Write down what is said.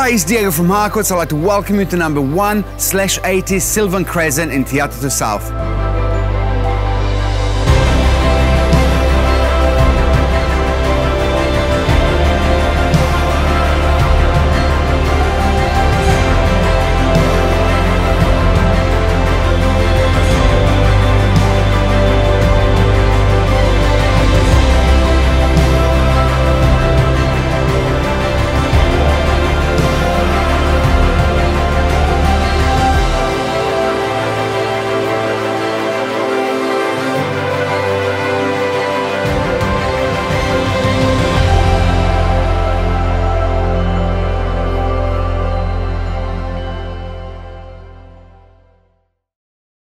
Hi, it's Diego from Harcourts. I'd like to welcome you to number 1/80 Sylvan Crescent in Atatu South.